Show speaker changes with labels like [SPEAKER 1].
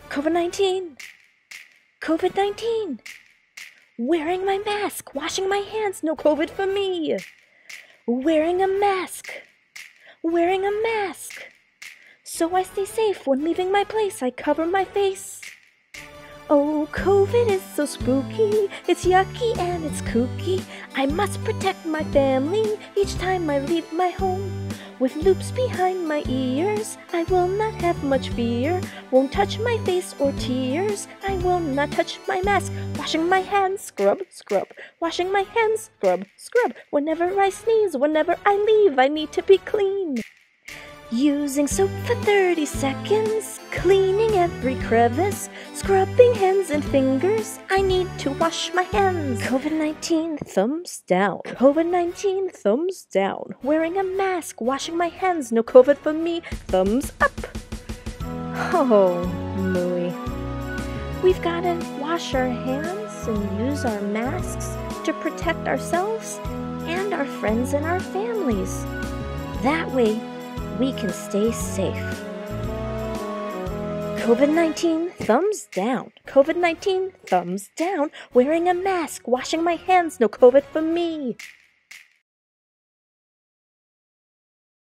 [SPEAKER 1] COVID-19. COVID-19. Wearing my mask, washing my hands, no COVID for me. Wearing a mask. Wearing a mask. So I stay safe when leaving my place, I cover my face. Oh, COVID is so spooky, it's yucky and it's kooky. I must protect my family each time I leave my home. With loops behind my ears, I will not have much fear. Won't touch my face or tears, I will not touch my mask. Washing my hands, scrub, scrub. Washing my hands, scrub, scrub. Whenever I sneeze, whenever I leave, I need to be clean. Using soap for 30 seconds, cleaning every crevice, scrubbing hands and fingers, I need to wash my hands. COVID-19, thumbs down. COVID-19, thumbs down. Wearing a mask, washing my hands, no COVID for me, thumbs up. Oh, mooey. We've gotta wash our hands and use our masks to protect ourselves and our friends and our families. That way, we can stay safe. COVID-19, thumbs down. COVID-19, thumbs down. Wearing a mask, washing my hands, no COVID for me.